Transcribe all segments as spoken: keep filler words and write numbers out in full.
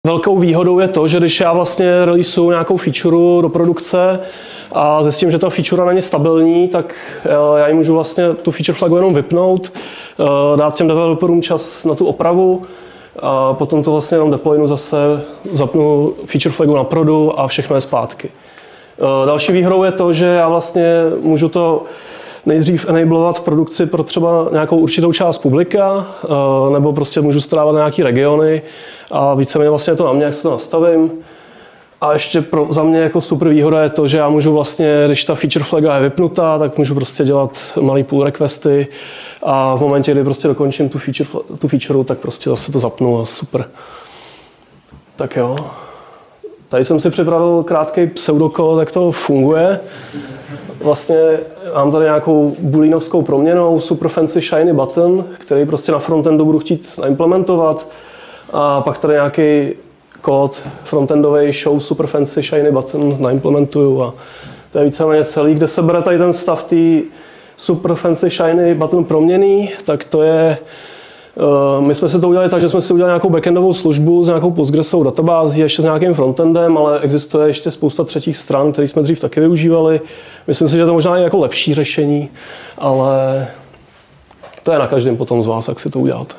Velkou výhodou je to, že když já vlastně releaseuju nějakou feature do produkce a zjistím, že ta feature není stabilní, tak já ji můžu vlastně tu feature flagu jenom vypnout, dát těm developerům čas na tu opravu a potom to vlastně jenom deploynu zase, zapnu feature flagu na produ a všechno je zpátky. Další výhodou je to, že já vlastně můžu to nejdřív enablovat v produkci pro třeba nějakou určitou část publika, nebo prostě můžu strávat na nějaký regiony a víceméně vlastně je to na mě, jak se to nastavím. A ještě pro, za mě jako super výhoda je to, že já můžu vlastně, když ta feature flaga je vypnutá, tak můžu prostě dělat malý pull requesty a v momentě, kdy prostě dokončím tu feature, tu feature, tak prostě zase to zapnu a super. Tak jo. Tady jsem si připravil krátký pseudokód, jak to funguje. Vlastně mám tady nějakou booleanovskou proměnou, super fancy shiny button, který prostě na frontendu budu chtít implementovat. A pak tady nějaký kód frontendový show super fancy shiny button naimplementuju. A to je víceméně celý, kde se bere tady ten stav té super fancy shiny button proměný, tak to je. My jsme si to udělali tak, že jsme si udělali nějakou backendovou službu s nějakou Postgresovou databází, ještě s nějakým frontendem, ale existuje ještě spousta třetích stran, které jsme dřív taky využívali. Myslím si, že to možná je jako lepší řešení, ale to je na každém potom z vás, jak si to uděláte.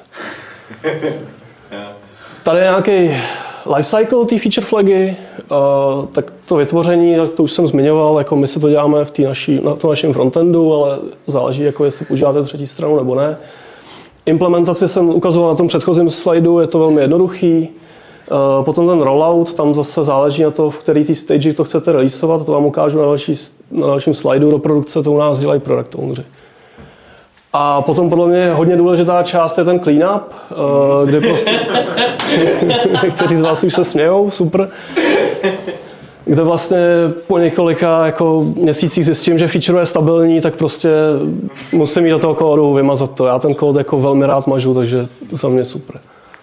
Tady je nějaký lifecycle té feature flagy, tak to vytvoření, tak to už jsem zmiňoval, jako my se to děláme v té naší, na tom našem frontendu, ale záleží, jako jestli používáte třetí stranu nebo ne. Implementaci jsem ukazoval na tom předchozím slajdu, je to velmi jednoduchý. Potom ten rollout, tam zase záleží na to, v který té stage to chcete releaseovat, to vám ukážu na, další, na dalším slajdu do produkce, to u nás dělají product owneri. A potom podle mě hodně důležitá část je ten cleanup, kde prostě někteří z vás už se smějou, super. Kde vlastně po několika jako měsících zjistím, že feature je stabilní, tak prostě musím jít do toho kódu, vymazat to. Já ten kód jako velmi rád mažu, takže za mě super.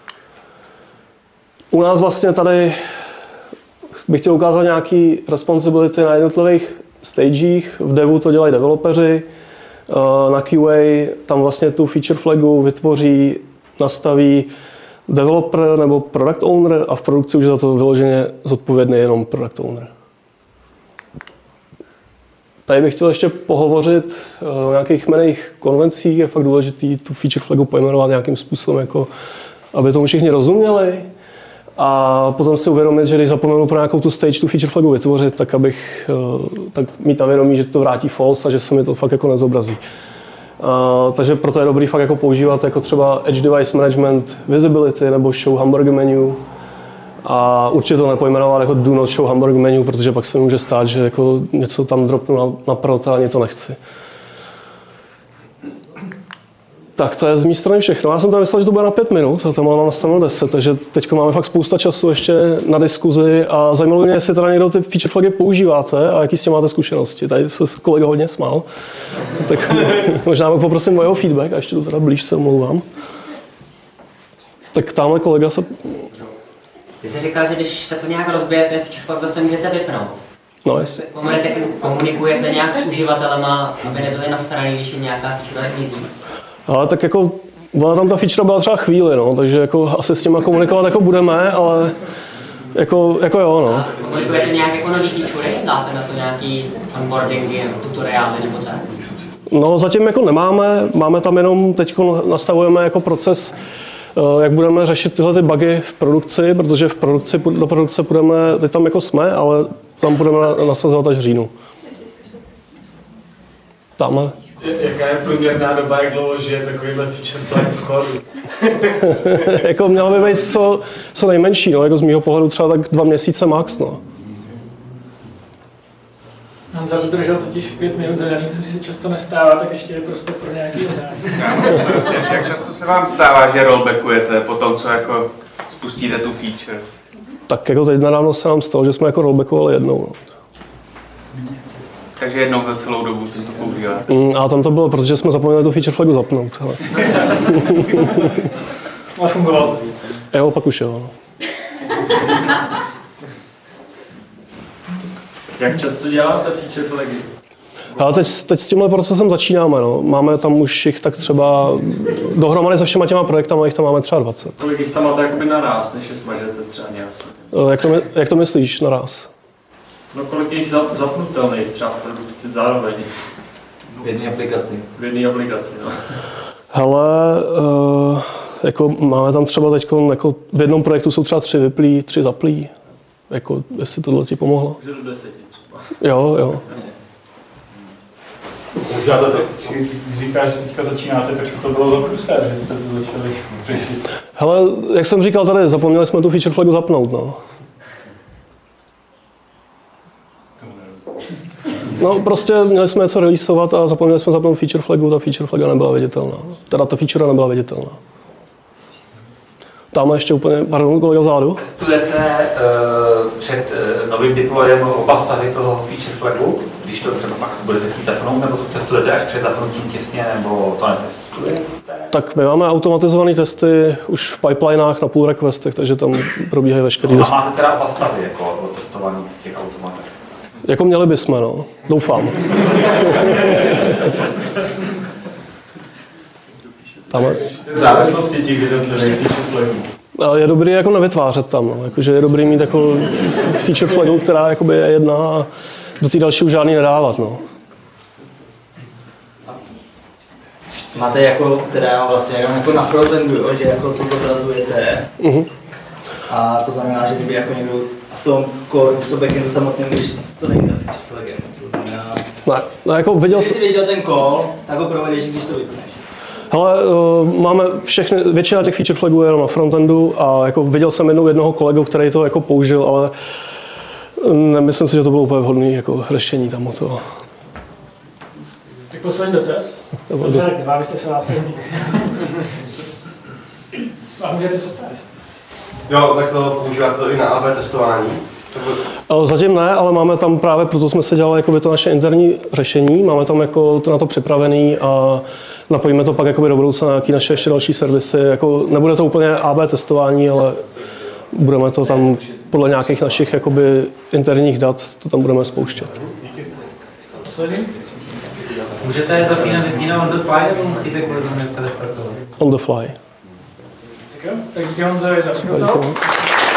U nás vlastně tady bych chtěl ukázat nějaký responsibility na jednotlivých stagech. V devu to dělají developeři, na Q A tam vlastně tu feature flagu vytvoří, nastaví developer nebo product owner a v produkci už je za to vyloženě zodpovědný jenom product owner. Tady bych chtěl ještě pohovořit o nějakých jmenných konvencích. Je fakt důležité tu feature flagu pojmenovat nějakým způsobem, jako, aby tomu všichni rozuměli. A potom si uvědomit, že když zapomenu pro nějakou tu stage tu feature flagu vytvořit, tak abych tak mít na vědomí, že to vrátí false a že se mi to fakt jako nezobrazí. Uh, takže proto je dobrý fakt jako používat jako třeba Edge Device Management Visibility nebo Show Hamburger Menu. A určitě to nepojmenovat jako Do Not Show Hamburger Menu, protože pak se mi může stát, že jako něco tam dropnu na, na prot a ani to nechci. Tak to je z mé strany všechno. Já jsem tam myslel, že to bude na pět minut, ale tam mám nastaveno deset, takže teď máme fakt spousta času ještě na diskuzi a zajímalo mě, jestli teda někdo ty feature flagy používáte a jaký s tím máte zkušenosti. Tady se kolega hodně smál, tak možná poprosím o jeho feedback a ještě tu teda blíž se omlouvám. Tak tamhle kolega se... Ty jsi říkal, že když se to nějak rozbijete, feature flag zase můžete vypnout. No, jestli. Komunikujete nějak s uživatelema, aby nebyli nasraný, když jim nějaká feature zmizí? Ale tak jako, ona tam ta feature byla třeba chvíli, no, takže jako asi s těma komunikovat jako budeme, ale jako, jako jo, no. Komunikujete nějak jako nový featurey? Dáte na to nějaký onboardingy, tutoriály nebo tak? No zatím jako nemáme, máme tam jenom, teď nastavujeme jako proces, jak budeme řešit tyhle ty bugy v produkci, protože v produkci, do produkce půjdeme, teď tam jako jsme, ale tam budeme nasazovat až v říjnu. Tamhle. Jaká je průměrná doba, jak dlouho žije takovýhle feature flag v kódu? Jako mělo by být co, co nejmenší, no, jako z mýho pohledu třeba tak dva měsíce max, no. Honza dodržel totiž pět minut zadaných, což se často nestává, tak ještě je prostor pro nějaký otázky. Jak často se vám stává, že rollbackujete po tom, co jako spustíte tu feature? Tak jako teď nedávno se nám stalo, že jsme jako rollbackovali jednou, no. Takže jednou za celou dobu, co to používáte. Mm, a tam to bylo, protože jsme zapomněli tu feature flagu zapnout. Ale, ale fungovalo to. Jo, pak už jo. Jak často děláte feature flagy? Ale teď, teď s tímhle procesem začínáme. No. Máme tam už jich tak třeba dohromady se všema těma projektama, jich tam máme třeba dvacet. Kolik jich tam máte jakoby naráz, než je smažete třeba nějak? Jak to, my- jak to myslíš naraz? No kolik je jich zap- zapnutelných třeba v produkci zároveň? V jedné aplikaci. V jedné aplikaci, no. Hele, uh, jako máme tam třeba teď, jako v jednom projektu jsou třeba tři vyplí, tři zaplí. Jako, jestli tohle ti pomohlo. Že do deseti třeba. Jo, jo. Používáte to, když říkáš, že teďka začínáte, tak co to bylo za průser, že jste to začali řešit? Hele, jak jsem říkal tady, zapomněli jsme tu feature flagu zapnout, no. No prostě měli jsme něco releaseovat a zapomněli jsme zapnout feature flagu, ta feature flaga nebyla viditelná. Teda ta feature nebyla viditelná. Tam ještě úplně, pardon, kolega vzadu. Testujete uh, před uh, novým deployem oba stavy toho feature flagu, když to třeba pak budete chtít zapnout, nebo to testujete až před zapnutím těsně, nebo to netestujete? Tak my máme automatizované testy už v pipelinách na pull requestech, takže tam probíhají veškerý No, testy. a máte teda oba stavy jako testovaný v těch automatech? Jako měli bychom, no. Doufám. Tam je. Závislosti těch jednotlivých feature flagů. Ale je dobrý jako nevytvářet tam, no. Jakože je dobrý mít jako feature flagu, která jakoby je jedna a do té další už žádný nedávat, no. Máte jako, teda vlastně jako na frontendu, jo, že jako to zobrazujete. Uh-huh. A to znamená, že kdyby jako někdo v tom core, v tom backendu samotném, když to nejde feature flagem. To znamená, Ne, no jako viděl když jsem, jsi viděl ten call, tak ho provedeš, když to vypneš. hele, uh, máme všechny, většina těch feature flagů je jenom na frontendu a jako viděl jsem jednou jednoho kolegu, který to jako použil, ale nemyslím si, že to bylo úplně vhodné jako řešení tam u toho. Tak poslední dotaz. Dobře, tak dva, byste se následní. A můžete se ptát. Jo, tak to používáte to i na A B testování? Uh, Zatím ne, ale máme tam právě, proto jsme si dělali jakoby to naše interní řešení, máme tam jako to na to připravený a napojíme to pak jakoby do budoucna na nějaké naše ještě další servisy. Jako, nebude to úplně A B testování, ale budeme to tam podle nějakých našich jakoby interních dat, to tam budeme spouštět. Poslední? Můžete zapínat, vypínat on the fly, nebo musíte kvůli tomu něco restartovat? On the fly. Tak jo, tak díky vám za za Děkuju.